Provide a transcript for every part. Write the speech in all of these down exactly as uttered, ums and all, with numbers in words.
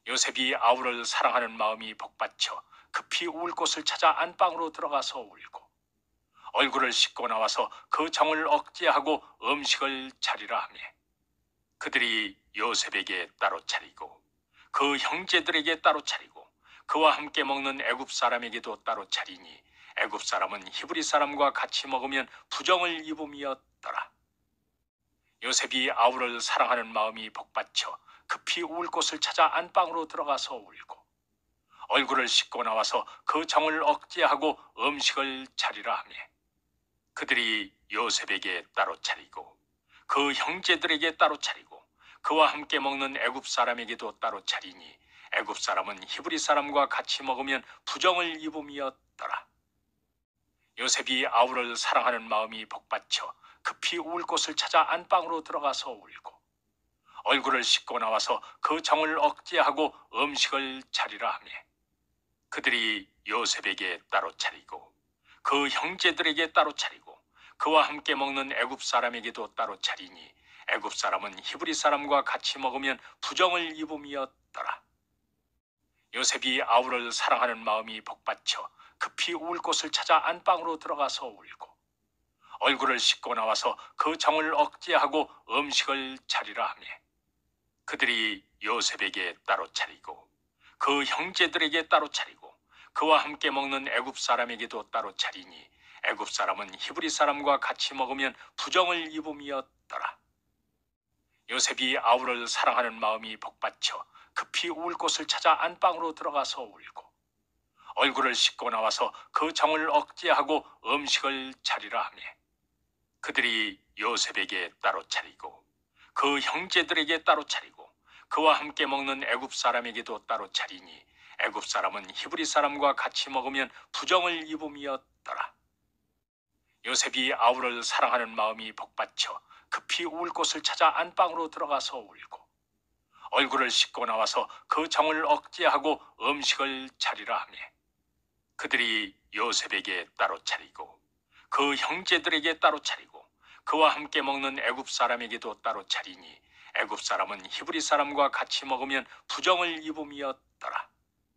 요셉이 아우를 사랑하는 마음이 복받쳐 급히 울 곳을 찾아 안방으로 들어가서 울고 얼굴을 씻고 나와서 그 정을 억제하고 음식을 차리라 하며 그들이 요셉에게 따로 차리고 그 형제들에게 따로 차리고 그와 함께 먹는 애굽 사람에게도 따로 차리니 애굽 사람은 히브리 사람과 같이 먹으면 부정을 입음이었더라. 요셉이 아우를 사랑하는 마음이 복받쳐 급히 울 곳을 찾아 안방으로 들어가서 울고 얼굴을 씻고 나와서 그 정을 억제하고 음식을 차리라 하며 그들이 요셉에게 따로 차리고 그 형제들에게 따로 차리고 그와 함께 먹는 애굽 사람에게도 따로 차리니 애굽 사람은 히브리 사람과 같이 먹으면 부정을 입음이었더라. 요셉이 아우를 사랑하는 마음이 복받쳐 급히 울 곳을 찾아 안방으로 들어가서 울고 얼굴을 씻고 나와서 그 정을 억제하고 음식을 차리라 하며 그들이 요셉에게 따로 차리고 그 형제들에게 따로 차리고 그와 함께 먹는 애굽 사람에게도 따로 차리니 애굽 사람은 히브리 사람과 같이 먹으면 부정을 입음이었더라. 요셉이 아우를 사랑하는 마음이 복받쳐 급히 울 곳을 찾아 안방으로 들어가서 울고 얼굴을 씻고 나와서 그 정을 억제하고 음식을 차리라 하며 그들이 요셉에게 따로 차리고 그 형제들에게 따로 차리고 그와 함께 먹는 애굽 사람에게도 따로 차리니 애굽 사람은 히브리 사람과 같이 먹으면 부정을 입음이었더라. 요셉이 아우를 사랑하는 마음이 복받쳐 급히 울 곳을 찾아 안방으로 들어가서 울고 얼굴을 씻고 나와서 그 정을 억제하고 음식을 차리라 하며 그들이 요셉에게 따로 차리고 그 형제들에게 따로 차리고 그와 함께 먹는 애굽 사람에게도 따로 차리니 애굽 사람은 히브리 사람과 같이 먹으면 부정을 입음이었더라. 요셉이 아우를 사랑하는 마음이 복받쳐 급히 울 곳을 찾아 안방으로 들어가서 울고 얼굴을 씻고 나와서 그 정을 억제하고 음식을 차리라 하며 그들이 요셉에게 따로 차리고 그 형제들에게 따로 차리고 그와 함께 먹는 애굽 사람에게도 따로 차리니 애굽 사람은 히브리 사람과 같이 먹으면 부정을 입음이었더라.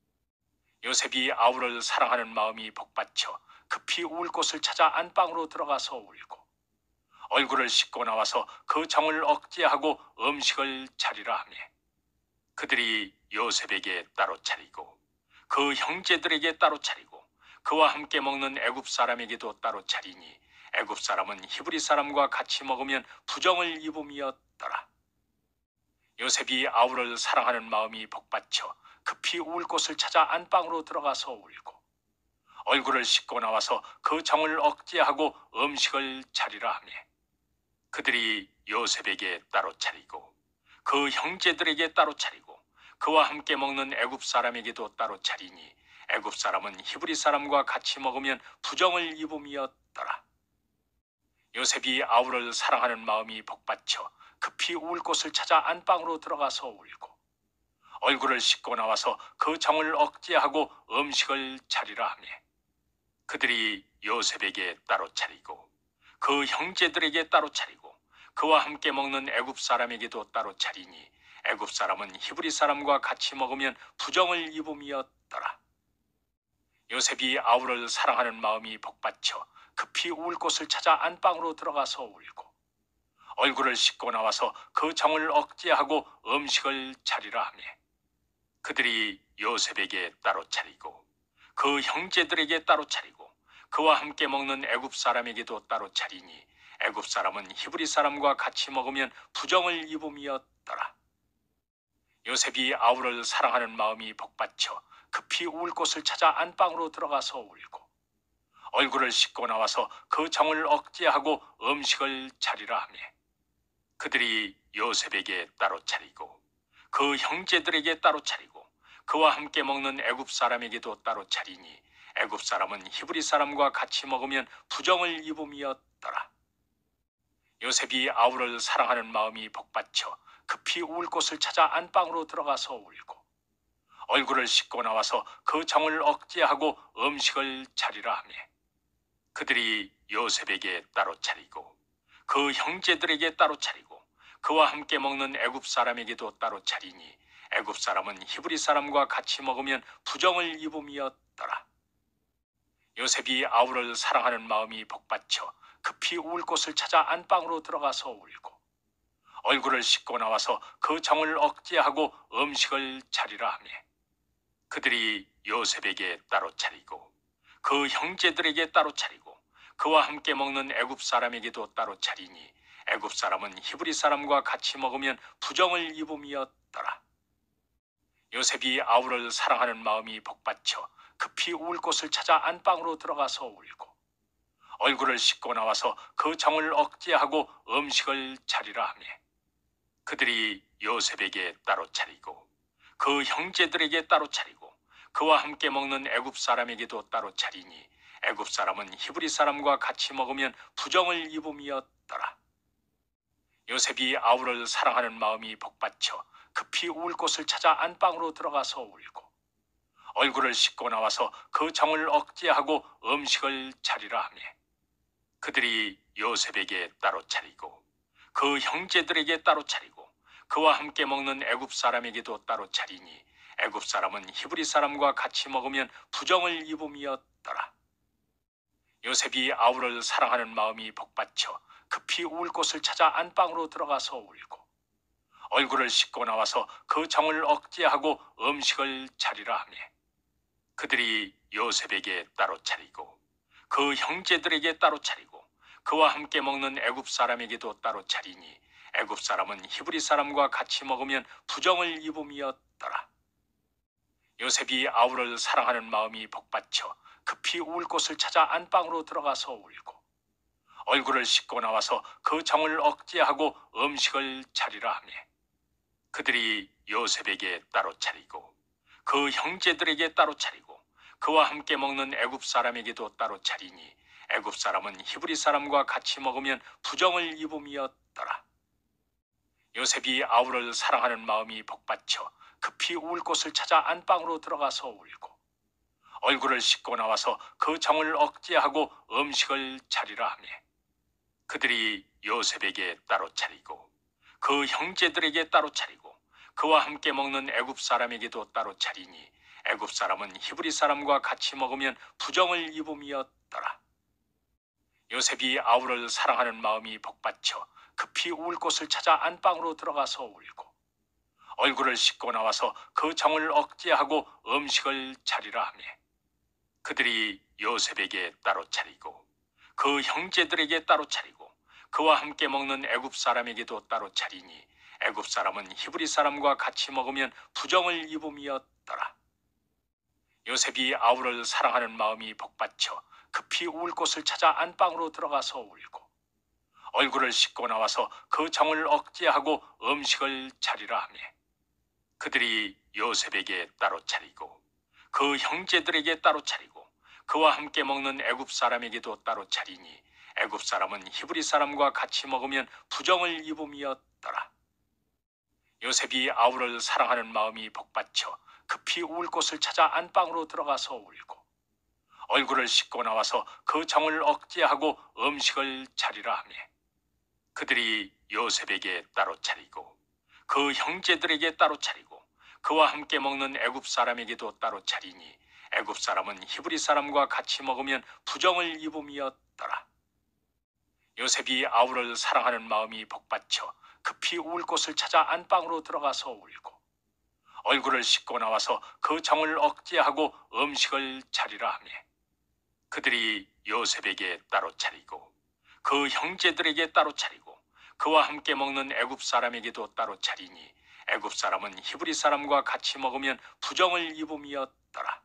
요셉이 아우를 사랑하는 마음이 복받쳐 급히 울 곳을 찾아 안방으로 들어가서 울고 얼굴을 씻고 나와서 그 정을 억제하고 음식을 차리라 하며 그들이 요셉에게 따로 차리고 그 형제들에게 따로 차리고 그와 함께 먹는 애굽 사람에게도 따로 차리니 애굽 사람은 히브리 사람과 같이 먹으면 부정을 입음이었더라. 요셉이 아우를 사랑하는 마음이 복받쳐 급히 울 곳을 찾아 안방으로 들어가서 울고 얼굴을 씻고 나와서 그 정을 억제하고 음식을 차리라 하며 그들이 요셉에게 따로 차리고 그 형제들에게 따로 차리고 그와 함께 먹는 애굽 사람에게도 따로 차리니 애굽 사람은 히브리 사람과 같이 먹으면 부정을 입음이었더라. 요셉이 아우를 사랑하는 마음이 복받쳐 급히 울 곳을 찾아 안방으로 들어가서 울고 얼굴을 씻고 나와서 그 정을 억제하고 음식을 차리라 하며 그들이 요셉에게 따로 차리고 그 형제들에게 따로 차리고 그와 함께 먹는 애굽 사람에게도 따로 차리니 애굽 사람은 히브리 사람과 같이 먹으면 부정을 입음이었더라. 요셉이 아우를 사랑하는 마음이 복받쳐 급히 울 곳을 찾아 안방으로 들어가서 울고 얼굴을 씻고 나와서 그 정을 억제하고 음식을 차리라 하며 그들이 요셉에게 따로 차리고 그 형제들에게 따로 차리고 그와 함께 먹는 애굽 사람에게도 따로 차리니 애굽 사람은 히브리 사람과 같이 먹으면 부정을 입음이었더라. 요셉이 아우를 사랑하는 마음이 복받쳐 급히 울 곳을 찾아 안방으로 들어가서 울고 얼굴을 씻고 나와서 그 정을 억제하고 음식을 차리라 하며 그들이 요셉에게 따로 차리고 그 형제들에게 따로 차리고 그와 함께 먹는 애굽 사람에게도 따로 차리니 애굽 사람은 히브리 사람과 같이 먹으면 부정을 입음이었더라. 요셉이 아우를 사랑하는 마음이 복받쳐 급히 울 곳을 찾아 안방으로 들어가서 울고 얼굴을 씻고 나와서 그 정을 억제하고 음식을 차리라 하며 그들이 요셉에게 따로 차리고 그 형제들에게 따로 차리고 그와 함께 먹는 애굽 사람에게도 따로 차리니 애굽 사람은 히브리 사람과 같이 먹으면 부정을 입음이었더라. 요셉이 아우를 사랑하는 마음이 복받쳐 급히 울 곳을 찾아 안방으로 들어가서 울고 얼굴을 씻고 나와서 그 정을 억제하고 음식을 차리라 하며 그들이 요셉에게 따로 차리고 그 형제들에게 따로 차리고 그와 함께 먹는 애굽 사람에게도 따로 차리니 애굽 사람은 히브리 사람과 같이 먹으면 부정을 입음이었더라. 요셉이 아우를 사랑하는 마음이 복받쳐 급히 울 곳을 찾아 안방으로 들어가서 울고 얼굴을 씻고 나와서 그 정을 억제하고 음식을 차리라 하며 그들이 요셉에게 따로 차리고 그 형제들에게 따로 차리고 그와 함께 먹는 애굽 사람에게도 따로 차리니 애굽 사람은 히브리 사람과 같이 먹으면 부정을 입음이었더라. 요셉이 아우를 사랑하는 마음이 복받쳐 급히 울 곳을 찾아 안방으로 들어가서 울고 얼굴을 씻고 나와서 그 정을 억제하고 음식을 차리라 하며 그들이 요셉에게 따로 차리고 그 형제들에게 따로 차리고 그와 함께 먹는 애굽 사람에게도 따로 차리니 애굽 사람은 히브리 사람과 같이 먹으면 부정을 입음이었더라. 요셉이 아우를 사랑하는 마음이 복받쳐 급히 울 곳을 찾아 안방으로 들어가서 울고 얼굴을 씻고 나와서 그 정을 억제하고 음식을 차리라 하며 그들이 요셉에게 따로 차리고 그 형제들에게 따로 차리고 그와 함께 먹는 애굽 사람에게도 따로 차리니 애굽 사람은 히브리 사람과 같이 먹으면 부정을 입음이었더라. 요셉이 아우를 사랑하는 마음이 복받쳐 급히 울 곳을 찾아 안방으로 들어가서 울고 얼굴을 씻고 나와서 그 정을 억제하고 음식을 차리라 하며 그들이 요셉에게 따로 차리고 그 형제들에게 따로 차리고 그와 함께 먹는 애굽 사람에게도 따로 차리니 애굽 사람은 히브리 사람과 같이 먹으면 부정을 입음이었더라. 요셉이 아우를 사랑하는 마음이 복받쳐 급히 울 곳을 찾아 안방으로 들어가서 울고 얼굴을 씻고 나와서 그 정을 억제하고 음식을 차리라 하며 그들이 요셉에게 따로 차리고 그 형제들에게 따로 차리고 그와 함께 먹는 애굽 사람에게도 따로 차리니 애굽 사람은 히브리 사람과 같이 먹으면 부정을 입음이었더라. 요셉이 아우를 사랑하는 마음이 복받쳐 급히 울 곳을 찾아 안방으로 들어가서 울고 얼굴을 씻고 나와서 그 정을 억제하고 음식을 차리라 하며 그들이 요셉에게 따로 차리고 그 형제들에게 따로 차리고 그와 함께 먹는 애굽 사람에게도 따로 차리니 애굽 사람은 히브리 사람과 같이 먹으면 부정을 입음이었더라. 요셉이 아우를 사랑하는 마음이 복받쳐 급히 울 곳을 찾아 안방으로 들어가서 울고 얼굴을 씻고 나와서 그 정을 억제하고 음식을 차리라 하며 그들이 요셉에게 따로 차리고 그 형제들에게 따로 차리고 그와 함께 먹는 애굽 사람에게도 따로 차리니 애굽 사람은 히브리 사람과 같이 먹으면 부정을 입음이었더라. 요셉이 아우를 사랑하는 마음이 복받쳐 급히 울 곳을 찾아 안방으로 들어가서 울고 얼굴을 씻고 나와서 그 정을 억제하고 음식을 차리라 하며 그들이 요셉에게 따로 차리고 그 형제들에게 따로 차리고 그와 함께 먹는 애굽 사람에게도 따로 차리니 애굽 사람은 히브리 사람과 같이 먹으면 부정을 입음이었더라. 요셉이 아우를 사랑하는 마음이 복받쳐 급히 울 곳을 찾아 안방으로 들어가서 울고 얼굴을 씻고 나와서 그 정을 억제하고 음식을 차리라 하며 그들이 요셉에게 따로 차리고 그 형제들에게 따로 차리고 그와 함께 먹는 애굽 사람에게도 따로 차리니 애굽 사람은 히브리 사람과 같이 먹으면 부정을 입음이었더라.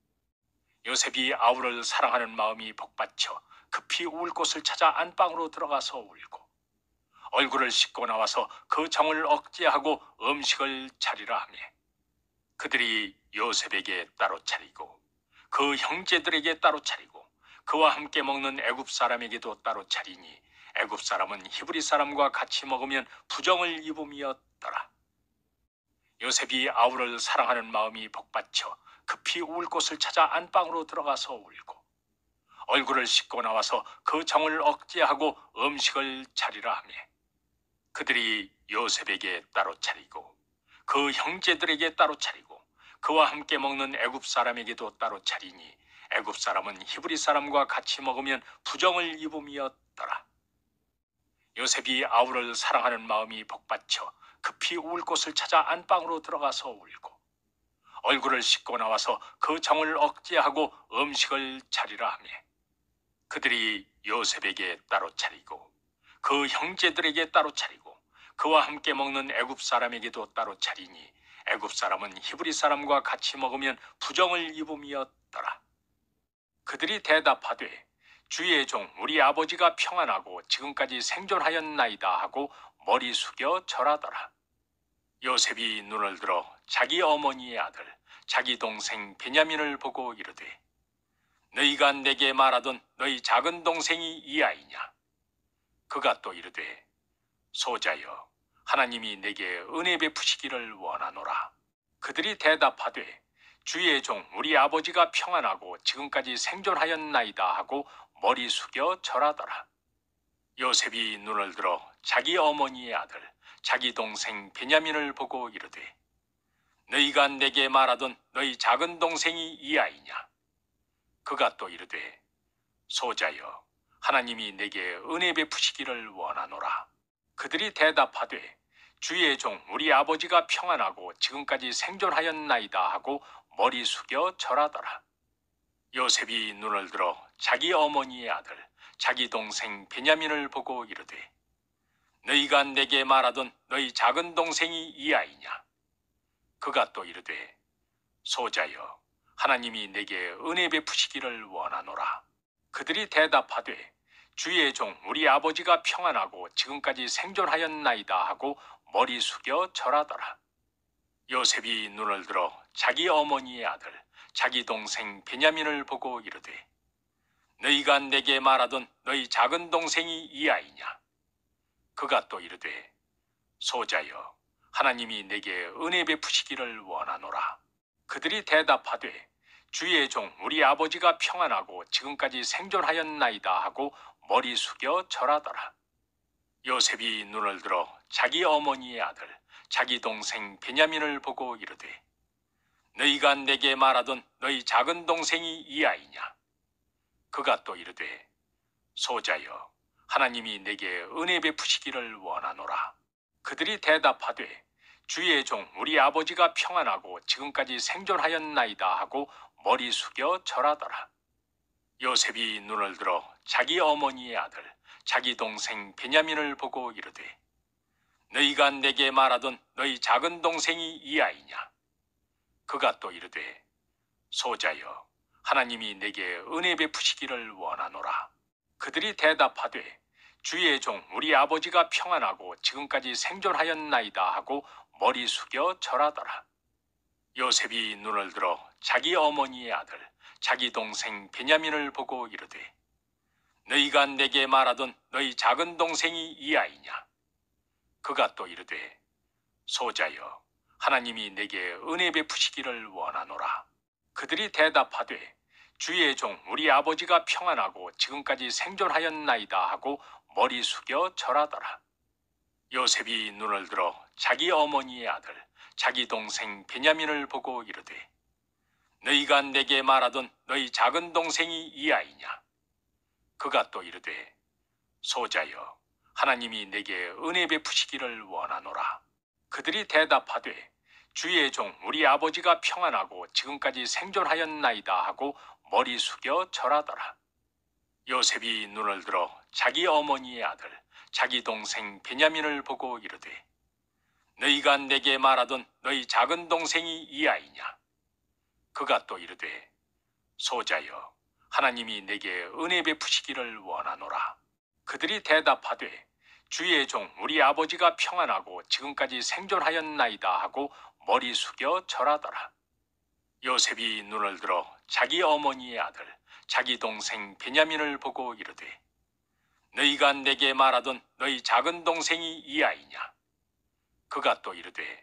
요셉이 아우를 사랑하는 마음이 복받쳐 급히 울 곳을 찾아 안방으로 들어가서 울고 얼굴을 씻고 나와서 그 정을 억제하고 음식을 차리라 하며 그들이 요셉에게 따로 차리고 그 형제들에게 따로 차리고 그와 함께 먹는 애굽 사람에게도 따로 차리니 애굽 사람은 히브리 사람과 같이 먹으면 부정을 입음이었더라. 요셉이 아우를 사랑하는 마음이 복받쳐 급히 울 곳을 찾아 안방으로 들어가서 울고 얼굴을 씻고 나와서 그 정을 억제하고 음식을 차리라 하며 그들이 요셉에게 따로 차리고 그 형제들에게 따로 차리고 그와 함께 먹는 애굽 사람에게도 따로 차리니 애굽 사람은 히브리 사람과 같이 먹으면 부정을 입음이었더라. 요셉이 아우를 사랑하는 마음이 복받쳐 급히 울 곳을 찾아 안방으로 들어가서 울고 얼굴을 씻고 나와서 그 정을 억제하고 음식을 차리라 하며 그들이 요셉에게 따로 차리고 그 형제들에게 따로 차리고 그와 함께 먹는 애굽 사람에게도 따로 차리니 애굽 사람은 히브리 사람과 같이 먹으면 부정을 입음이었더라. 그들이 대답하되 주의 종 우리 아버지가 평안하고 지금까지 생존하였나이다 하고 머리 숙여 절하더라. 요셉이 눈을 들어 자기 어머니의 아들 자기 동생 베냐민을 보고 이르되 너희가 내게 말하던 너희 작은 동생이 이 아이냐? 그가 또 이르되 소자여 하나님이 내게 은혜 베푸시기를 원하노라. 그들이 대답하되 주의 종 우리 아버지가 평안하고 지금까지 생존하였나이다 하고 머리 숙여 절하더라. 요셉이 눈을 들어 자기 어머니의 아들 자기 동생 베냐민을 보고 이르되 너희가 내게 말하던 너희 작은 동생이 이 아이냐? 그가 또 이르되 소자여 하나님이 내게 은혜 베푸시기를 원하노라. 그들이 대답하되 주의 종 우리 아버지가 평안하고 지금까지 생존하였나이다 하고 머리 숙여 절하더라. 요셉이 눈을 들어 자기 어머니의 아들 자기 동생 베냐민을 보고 이르되 너희가 내게 말하던 너희 작은 동생이 이 아이냐? 그가 또 이르되 소자여 하나님이 내게 은혜 베푸시기를 원하노라. 그들이 대답하되 주의 종 우리 아버지가 평안하고 지금까지 생존하였나이다 하고 머리 숙여 절하더라. 요셉이 눈을 들어 자기 어머니의 아들 자기 동생 베냐민을 보고 이르되 너희가 내게 말하던 너희 작은 동생이 이 아이냐? 그가 또 이르되 소자여 하나님이 내게 은혜 베푸시기를 원하노라. 그들이 대답하되 주의 종 우리 아버지가 평안하고 지금까지 생존하였나이다 하고 머리 숙여 절하더라. 요셉이 눈을 들어 자기 어머니의 아들 자기 동생 베냐민을 보고 이르되 너희가 내게 말하던 너희 작은 동생이 이 아이냐? 그가 또 이르되 소자여 하나님이 내게 은혜 베푸시기를 원하노라. 그들이 대답하되 주의 종 우리 아버지가 평안하고 지금까지 생존하였나이다 하고 머리 숙여 절하더라. 요셉이 눈을 들어 자기 어머니의 아들 자기 동생 베냐민을 보고 이르되 너희가 내게 말하던 너희 작은 동생이 이 아이냐? 그가 또 이르되 소자여 하나님이 내게 은혜 베푸시기를 원하노라. 그들이 대답하되 주의 종 우리 아버지가 평안하고 지금까지 생존하였나이다 하고 머리 숙여 절하더라. 요셉이 눈을 들어 자기 어머니의 아들 자기 동생 베냐민을 보고 이르되 너희가 내게 말하던 너희 작은 동생이 이 아이냐? 그가 또 이르되 소자여 하나님이 내게 은혜 베푸시기를 원하노라. 그들이 대답하되 주의 종 우리 아버지가 평안하고 지금까지 생존하였나이다 하고 머리 숙여 절하더라. 요셉이 눈을 들어 자기 어머니의 아들 자기 동생 베냐민을 보고 이르되 너희가 내게 말하던 너희 작은 동생이 이 아이냐? 그가 또 이르되 소자여 하나님이 내게 은혜 베푸시기를 원하노라. 그들이 대답하되 주의 종 우리 아버지가 평안하고 지금까지 생존하였나이다 하고 머리 숙여 절하더라. 요셉이 눈을 들어 자기 어머니의 아들 자기 동생 베냐민을 보고 이르되 너희가 내게 말하던 너희 작은 동생이 이 아이냐? 그가 또 이르되 소자여 하나님이 내게 은혜 베푸시기를 원하노라. 그들이 대답하되 주의 종 우리 아버지가 평안하고 지금까지 생존하였나이다 하고 머리 숙여 절하더라. 요셉이 눈을 들어 자기 어머니의 아들 자기 동생 베냐민을 보고 이르되 너희가 내게 말하던 너희 작은 동생이 이 아이냐? 그가 또 이르되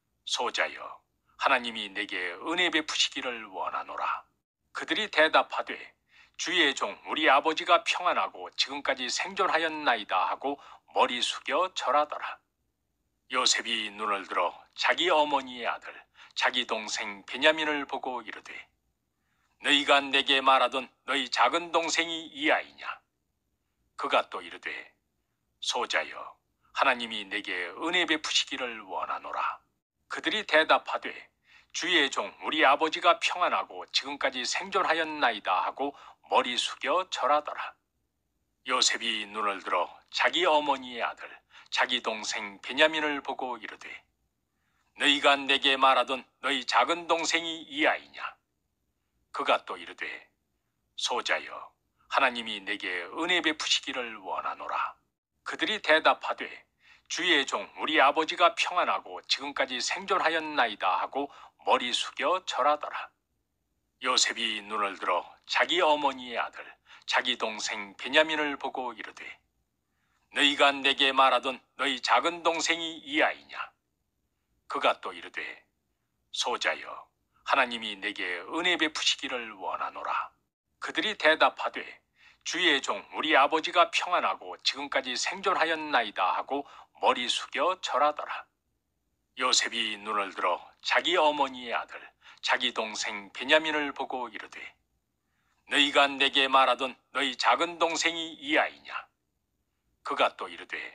소자여 하나님이 내게 은혜 베푸시기를 원하노라. 그들이 대답하되 주의 종 우리 아버지가 평안하고 지금까지 생존하였나이다 하고 머리 숙여 절하더라. 요셉이 눈을 들어 자기 어머니의 아들 자기 동생 베냐민을 보고 이르되 너희가 내게 말하던 너희 작은 동생이 이 아이냐? 그가 또 이르되 소자여 하나님이 내게 은혜 베푸시기를 원하노라. 그들이 대답하되 주의 종 우리 아버지가 평안하고 지금까지 생존하였나이다 하고 머리 숙여 절하더라. 요셉이 눈을 들어 자기 어머니의 아들 자기 동생 베냐민을 보고 이르되 너희가 내게 말하던 너희 작은 동생이 이 아이냐? 그가 또 이르되 소자여 하나님이 내게 은혜 베푸시기를 원하노라. 그들이 대답하되 주의 종 우리 아버지가 평안하고 지금까지 생존하였나이다 하고 머리 숙여 절하더라. 요셉이 눈을 들어 자기 어머니의 아들 자기 동생 베냐민을 보고 이르되 너희가 내게 말하던 너희 작은 동생이 이 아이냐? 그가 또 이르되 소자여 하나님이 내게 은혜 베푸시기를 원하노라. 그들이 대답하되 주의 종 우리 아버지가 평안하고 지금까지 생존하였나이다 하고 머리 숙여 절하더라. 요셉이 눈을 들어 자기 어머니의 아들 자기 동생 베냐민을 보고 이르되 너희가 내게 말하던 너희 작은 동생이 이 아이냐? 그가 또 이르되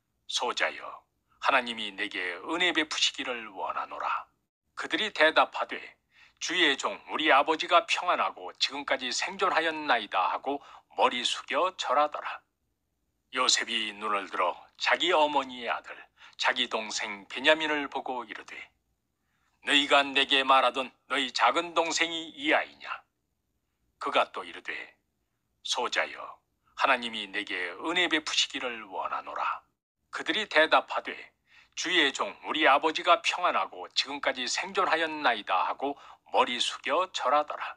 소자여 하나님이 내게 은혜 베푸시기를 원하노라. 그들이 대답하되 주의 종 우리 아버지가 평안하고 지금까지 생존하였나이다 하고 머리 숙여 절하더라. 요셉이 눈을 들어 자기 어머니의 아들 자기 동생 베냐민을 보고 이르되 너희가 내게 말하던 너희 작은 동생이 이 아이냐? 그가 또 이르되 소자여 하나님이 내게 은혜 베푸시기를 원하노라. 그들이 대답하되 주의 종 우리 아버지가 평안하고 지금까지 생존하였나이다 하고 머리 숙여 절하더라.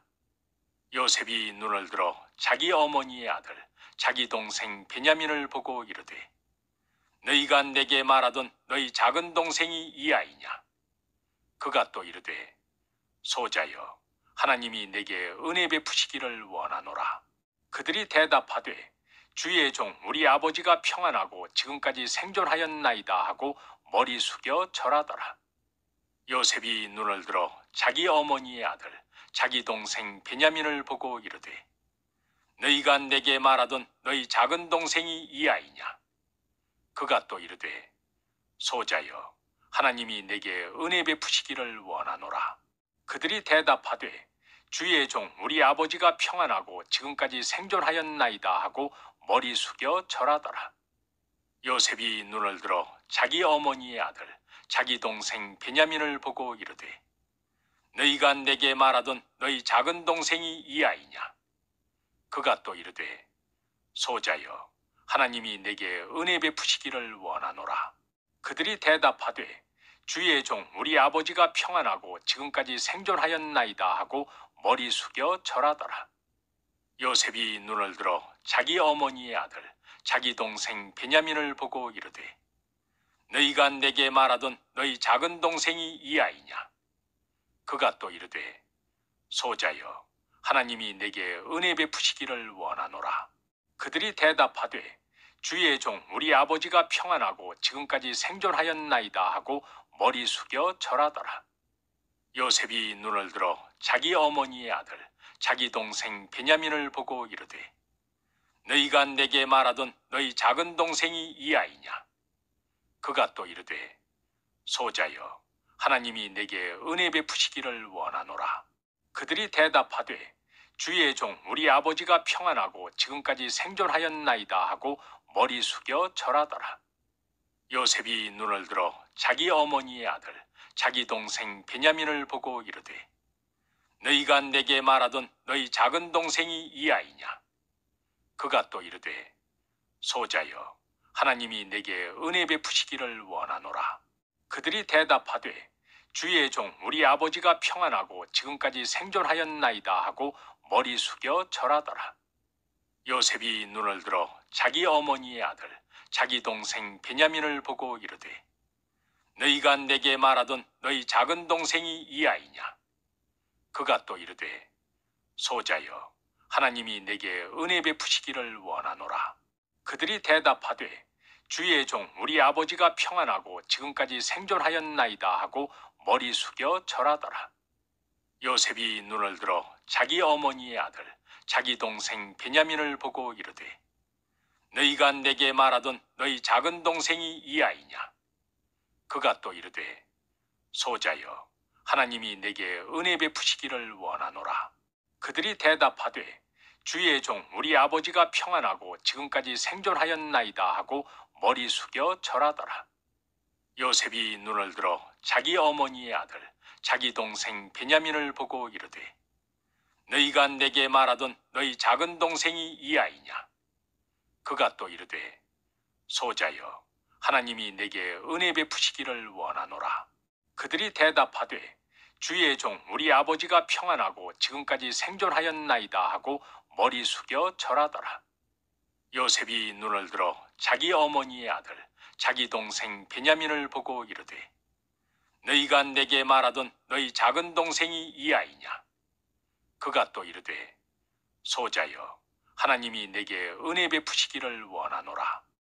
요셉이 눈을 들어 자기 어머니의 아들 자기 동생 베냐민을 보고 이르되 너희가 내게 말하던 너희 작은 동생이 이 아이냐? 그가 또 이르되 소자여 하나님이 내게 은혜 베푸시기를 원하노라. 그들이 대답하되 주의 종 우리 아버지가 평안하고 지금까지 생존하였나이다 하고 머리 숙여 절하더라. 요셉이 눈을 들어 자기 어머니의 아들 자기 동생 베냐민을 보고 이르되 너희가 내게 말하던 너희 작은 동생이 이 아이냐? 그가 또 이르되 소자여 하나님이 내게 은혜 베푸시기를 원하노라. 그들이 대답하되 주의 종 우리 아버지가 평안하고 지금까지 생존하였나이다 하고 머리 숙여 절하더라. 요셉이 눈을 들어 자기 어머니의 아들 자기 동생 베냐민을 보고 이르되 너희가 내게 말하던 너희 작은 동생이 이 아이냐? 그가 또 이르되 소자여 하나님이 내게 은혜 베푸시기를 원하노라. 그들이 대답하되 주의 종 우리 아버지가 평안하고 지금까지 생존하였나이다 하고 머리 숙여 절하더라. 요셉이 눈을 들어 자기 어머니의 아들 자기 동생 베냐민을 보고 이르되 너희가 내게 말하던 너희 작은 동생이 이 아이냐? 그가 또 이르되 소자여 하나님이 내게 은혜 베푸시기를 원하노라. 그들이 대답하되 주의 종 우리 아버지가 평안하고 지금까지 생존하였나이다 하고 머리 숙여 절하더라. 요셉이 눈을 들어 자기 어머니의 아들 자기 동생 베냐민을 보고 이르되 너희가 내게 말하던 너희 작은 동생이 이 아이냐? 그가 또 이르되 소자여 하나님이 내게 은혜 베푸시기를 원하노라. 그들이 대답하되 주의 종 우리 아버지가 평안하고 지금까지 생존하였나이다 하고 머리 숙여 절하더라. 요셉이 눈을 들어 자기 어머니의 아들 자기 동생 베냐민을 보고 이르되 너희가 내게 말하던 너희 작은 동생이 이 아이냐? 그가 또 이르되 소자여 하나님이 내게 은혜 베푸시기를 원하노라. 그들이 대답하되 주의 종 우리 아버지가 평안하고 지금까지 생존하였나이다 하고 머리 숙여 절하더라. 요셉이 눈을 들어 자기 어머니의 아들 자기 동생 베냐민을 보고 이르되 너희가 내게 말하던 너희 작은 동생이 이 아이냐? 그가 또 이르되 소자여 하나님이 내게 은혜 베푸시기를 원하노라. 그들이 대답하되 주의 종 우리 아버지가 평안하고 지금까지 생존하였나이다 하고 머리 숙여 절하더라. 요셉이 눈을 들어 자기 어머니의 아들 자기 동생 베냐민을 보고 이르되 너희가 내게 말하던 너희 작은 동생이 이 아이냐? 그가 또 이르되 소자여 하나님이 내게 은혜 베푸시기를 원하노라. 그들이 대답하되 주의 종 우리 아버지가 평안하고 지금까지 생존하였나이다 하고 머리 숙여 절하더라. 요셉이 눈을 들어 자기 어머니의 아들 자기 동생 베냐민을 보고 이르되 너희가 내게 말하던 너희 작은 동생이 이 아이냐? 그가 또 이르되 소자여 하나님이 내게 은혜 베푸시기를 원하노라. 그들이 대답하되 주의 종 우리 아버지가 평안하고 지금까지 생존하였나이다 하고 머리 숙여 절하더라. 요셉이 눈을 들어 자기 어머니의 아들 자기 동생 베냐민을 보고 이르되 너희가 내게 말하던 너희 작은 동생이 이 아이냐? 그가 또 이르되 소자여 하나님이 내게 은혜 베푸시기를 원하노라.